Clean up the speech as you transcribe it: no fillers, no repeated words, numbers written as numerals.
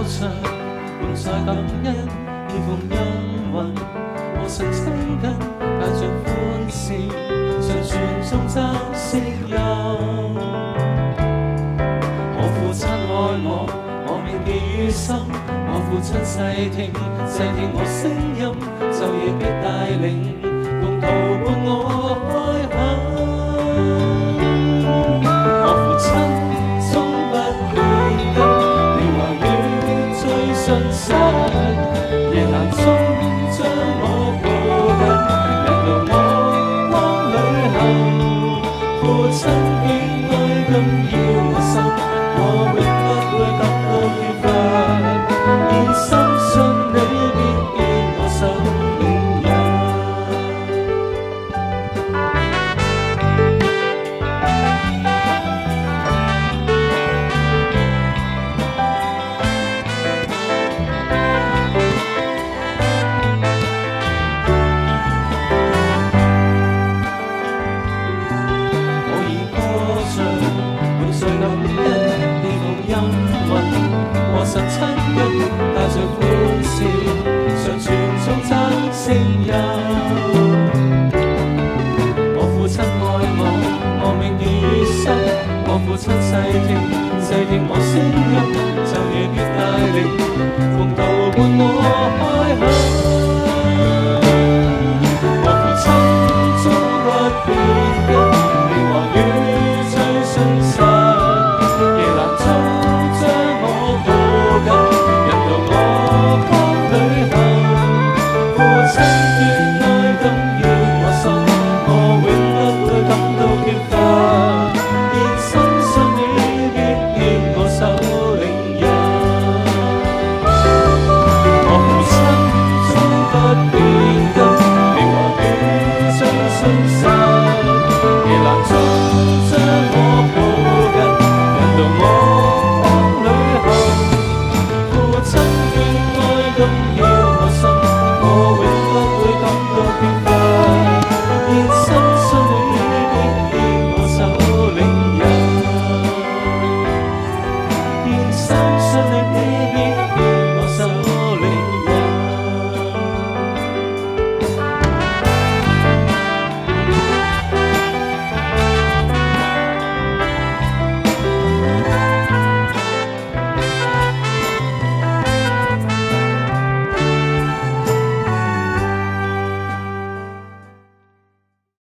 唱，滿載感恩，每逢陰雲和神親近，帶着歡笑，常傳頌讚聲音。我父親愛我，我銘記於心。我父親細聽我聲音，晝夜必帶領，共途伴我開墾。我父親終不變更，你話語最信實，夜闌中將我抱緊，引導我往旅行。父親應該緊要我心，我永不會感到缺乏。現深信你必變我生命人。我以歌唱，滿載感恩，地同陰雲和神親近，帶着歡笑，常傳頌讚聲音。我父親愛我，我銘記於心。我父親細聽我聲音，